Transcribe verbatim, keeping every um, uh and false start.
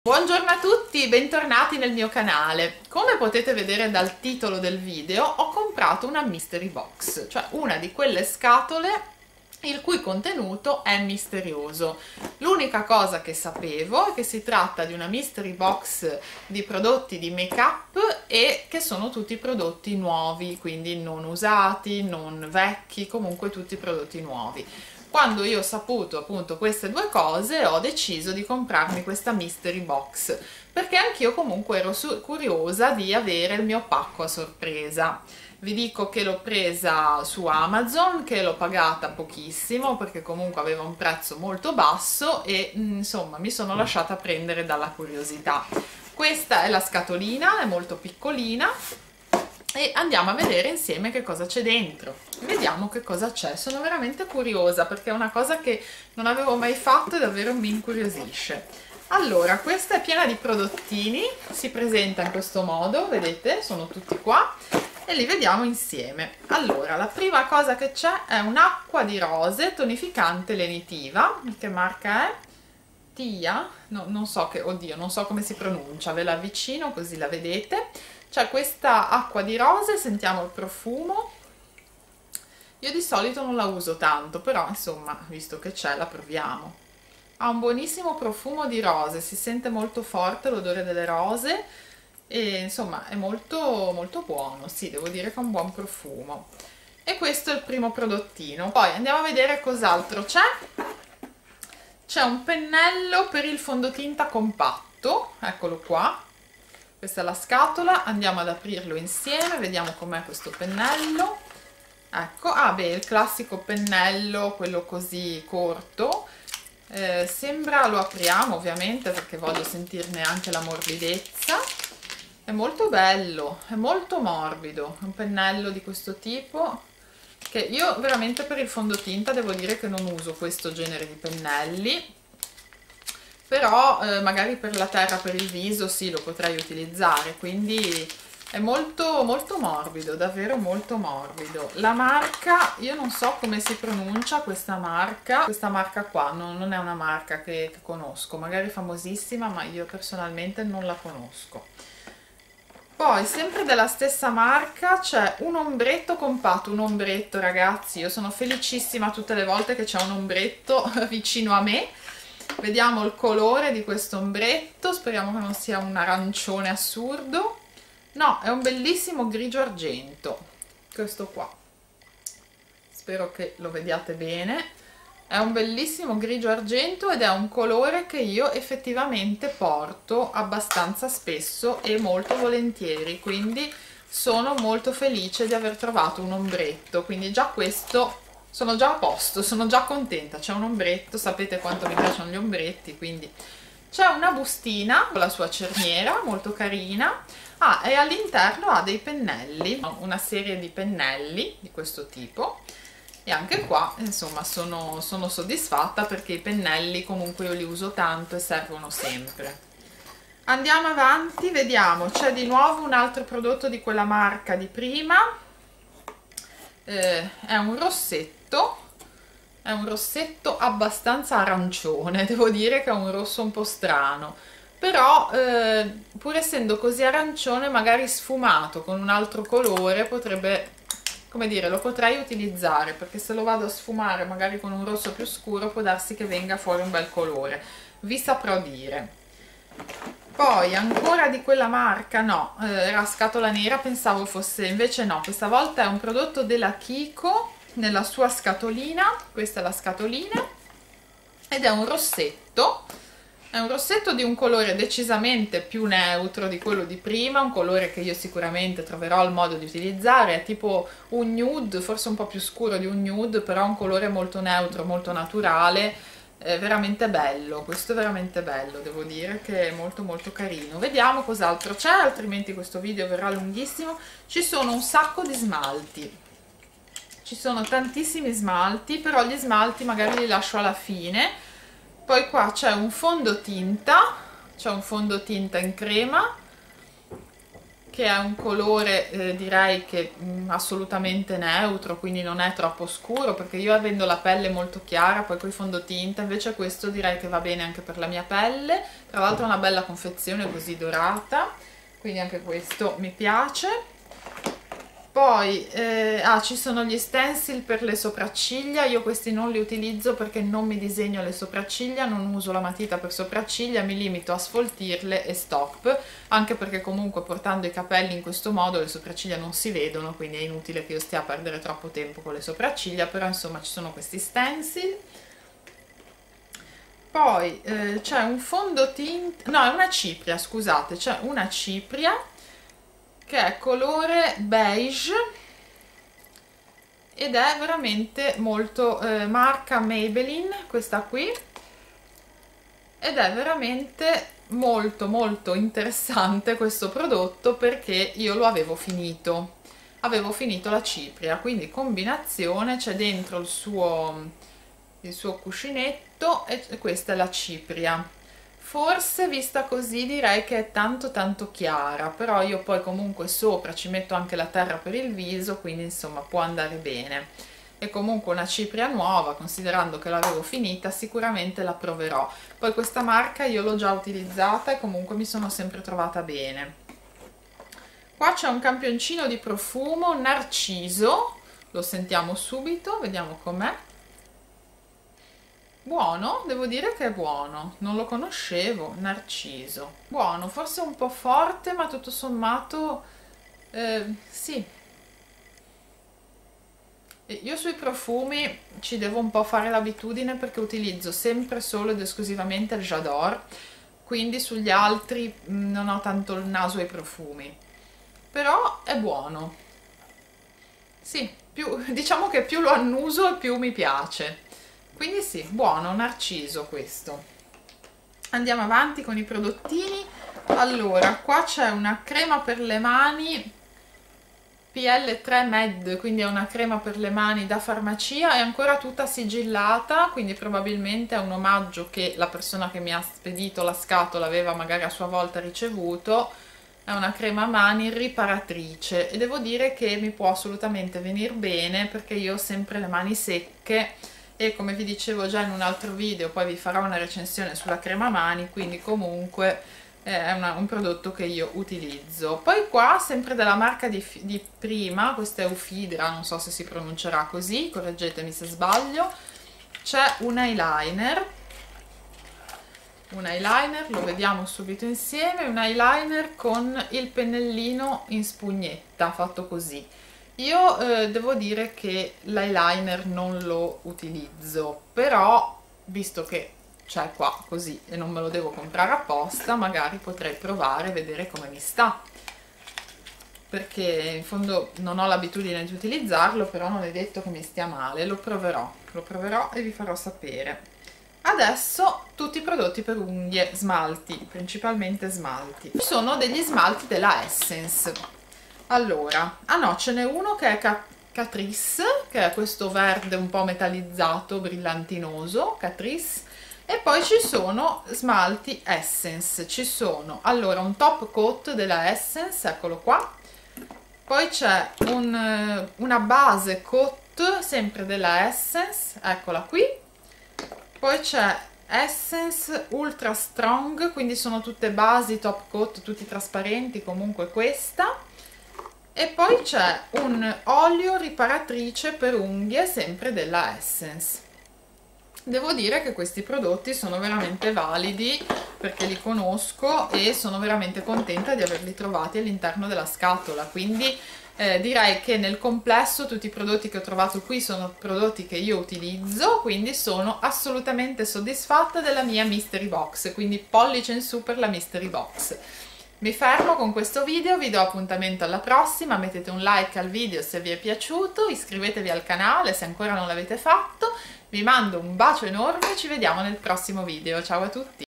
Buongiorno a tutti, bentornati nel mio canale. Come potete vedere dal titolo del video, ho comprato una mystery box, cioè una di quelle scatole il cui contenuto è misterioso. L'unica cosa che sapevo è che si tratta di una mystery box di prodotti di make up e che sono tutti prodotti nuovi, quindi non usati, non vecchi, comunque tutti prodotti nuovi. Quando io ho saputo appunto queste due cose ho deciso di comprarmi questa mystery box perché anch'io comunque ero curiosa di avere il mio pacco a sorpresa. Vi dico che l'ho presa su Amazon, che l'ho pagata pochissimo perché comunque aveva un prezzo molto basso e insomma mi sono lasciata prendere dalla curiosità. Questa è la scatolina, è molto piccolina e andiamo a vedere insieme che cosa c'è dentro. Vediamo che cosa c'è, sono veramente curiosa perché è una cosa che non avevo mai fatto e davvero mi incuriosisce. Allora, questa è piena di prodottini, si presenta in questo modo, vedete, sono tutti qua e li vediamo insieme. Allora, la prima cosa che c'è è un'acqua di rose tonificante lenitiva. Che marca è? Tia? No, non so che, oddio, non so come si pronuncia, ve la avvicino così la vedete. C'è questa acqua di rose, sentiamo il profumo. Io di solito non la uso tanto, però insomma, visto che c'è, la proviamo. Ha un buonissimo profumo di rose, si sente molto forte l'odore delle rose e insomma è molto molto buono, sì, devo dire che ha un buon profumo. E questo è il primo prodottino. Poi andiamo a vedere cos'altro c'è. C'è un pennello per il fondotinta compatto, eccolo qua. Questa è la scatola, andiamo ad aprirlo insieme, vediamo com'è questo pennello. Ecco, ah beh, il classico pennello, quello così corto. Eh, sembra, lo apriamo ovviamente perché voglio sentirne anche la morbidezza. È molto bello, è molto morbido, è un pennello di questo tipo che io veramente per il fondotinta devo dire che non uso questo genere di pennelli, però eh, magari per la terra, per il viso sì, lo potrei utilizzare, quindi è molto molto morbido, davvero molto morbido. La marca, io non so come si pronuncia questa marca, questa marca qua non, non è una marca che, che conosco, magari famosissima, ma io personalmente non la conosco. Poi sempre della stessa marca c'è un ombretto compatto, un ombretto ragazzi, io sono felicissima tutte le volte che c'è un ombretto vicino a me. Vediamo il colore di questo ombretto, speriamo che non sia un arancione assurdo. No, è un bellissimo grigio argento, questo qua, spero che lo vediate bene, è un bellissimo grigio argento ed è un colore che io effettivamente porto abbastanza spesso e molto volentieri, quindi sono molto felice di aver trovato un ombretto, quindi già questo, sono già a posto, sono già contenta, c'è un ombretto, sapete quanto mi piacciono gli ombretti, quindi c'è una bustina con la sua cerniera molto carina. Ah, e all'interno ha dei pennelli, una serie di pennelli di questo tipo e anche qua insomma sono, sono soddisfatta perché i pennelli comunque io li uso tanto e servono sempre. Andiamo avanti, vediamo, c'è di nuovo un altro prodotto di quella marca di prima, eh, è un rossetto, è un rossetto abbastanza arancione, devo dire che è un rosso un po' strano. Però eh, pur essendo così arancione magari sfumato con un altro colore potrebbe, come dire, lo potrei utilizzare perché se lo vado a sfumare magari con un rosso più scuro può darsi che venga fuori un bel colore, vi saprò dire. Poi ancora di quella marca, no, eh, era scatola nera, pensavo fosse, invece no, questa volta è un prodotto della Kiko nella sua scatolina, questa è la scatolina ed è un rossetto. È un rossetto di un colore decisamente più neutro di quello di prima, un colore che io sicuramente troverò il modo di utilizzare, è tipo un nude, forse un po' più scuro di un nude, però un colore molto neutro, molto naturale, è veramente bello, questo è veramente bello, devo dire che è molto molto carino. Vediamo cos'altro c'è, altrimenti questo video verrà lunghissimo. Ci sono un sacco di smalti, ci sono tantissimi smalti, però gli smalti magari li lascio alla fine. Poi qua c'è un fondotinta, c'è un fondotinta in crema che è un colore eh, direi che mh, assolutamente neutro, quindi non è troppo scuro perché io avendo la pelle molto chiara poi con i fondotinta, invece questo direi che va bene anche per la mia pelle, Tra l'altro è una bella confezione così dorata, quindi anche questo mi piace. Poi eh, ah, ci sono gli stencil per le sopracciglia. Io questi non li utilizzo perché non mi disegno le sopracciglia, non uso la matita per sopracciglia, mi limito a sfoltirle e stop, anche perché comunque portando i capelli in questo modo le sopracciglia non si vedono, quindi è inutile che io stia a perdere troppo tempo con le sopracciglia. Però insomma ci sono questi stencil. Poi eh, c'è un fondotinta, no, è una cipria, scusate, c'è una cipria che è colore beige ed è veramente molto eh, marca Maybelline, questa qui, ed è veramente molto molto interessante questo prodotto perché io lo avevo finito, avevo finito la cipria, quindi combinazione, c'è dentro il suo, il suo cuscinetto e questa è la cipria. Forse vista così direi che è tanto tanto chiara, però io poi comunque sopra ci metto anche la terra per il viso, quindi insomma può andare bene. E comunque una cipria nuova, considerando che l'avevo finita, sicuramente la proverò. Poi questa marca io l'ho già utilizzata e comunque mi sono sempre trovata bene. Qua c'è un campioncino di profumo Narciso, lo sentiamo subito, vediamo com'è. Buono, devo dire che è buono, non lo conoscevo, Narciso. Buono, forse un po' forte, ma tutto sommato eh, sì. Io sui profumi ci devo un po' fare l'abitudine perché utilizzo sempre solo ed esclusivamente il J'adore, quindi sugli altri mh, non ho tanto il naso ai profumi. Però è buono. Sì, più, diciamo che più lo annuso e più mi piace. Quindi sì, buono, Narciso questo. Andiamo avanti con i prodottini. Allora, qua c'è una crema per le mani P L tre Med, quindi è una crema per le mani da farmacia, è ancora tutta sigillata, quindi probabilmente è un omaggio che la persona che mi ha spedito la scatola aveva magari a sua volta ricevuto. È una crema mani riparatrice e devo dire che mi può assolutamente venire bene perché io ho sempre le mani secche e come vi dicevo già in un altro video, poi vi farò una recensione sulla crema mani, quindi comunque è una, un prodotto che io utilizzo. Poi qua, sempre della marca di, di prima, questa è Ufidra, non so se si pronuncerà così, correggetemi se sbaglio, c'è un eyeliner, un eyeliner, lo vediamo subito insieme, un eyeliner con il pennellino in spugnetta, fatto così. Io eh, devo dire che l'eyeliner non lo utilizzo, però visto che c'è qua così e non me lo devo comprare apposta, magari potrei provare e vedere come mi sta, perché in fondo non ho l'abitudine di utilizzarlo, però non è detto che mi stia male. Lo proverò, lo proverò e vi farò sapere. Adesso tutti i prodotti per unghie, smalti, principalmente smalti. Ci sono degli smalti della Essence. Allora, ah no, ce n'è uno che è Catrice, che è questo verde un po' metallizzato, brillantinoso, Catrice, e poi ci sono smalti Essence. Ci sono, allora, un top coat della Essence, eccolo qua, poi c'è un, una base coat, sempre della Essence, eccola qui, poi c'è Essence Ultra Strong, quindi sono tutte basi top coat, tutti trasparenti, comunque questa. E poi c'è un olio riparatrice per unghie, sempre della Essence. Devo dire che questi prodotti sono veramente validi perché li conosco e sono veramente contenta di averli trovati all'interno della scatola, quindi eh, direi che nel complesso tutti i prodotti che ho trovato qui sono prodotti che io utilizzo, quindi sono assolutamente soddisfatta della mia mystery box, quindi pollice in su per la mystery box. Mi fermo con questo video, vi do appuntamento alla prossima, mettete un like al video se vi è piaciuto, iscrivetevi al canale se ancora non l'avete fatto, vi mando un bacio enorme e ci vediamo nel prossimo video, ciao a tutti!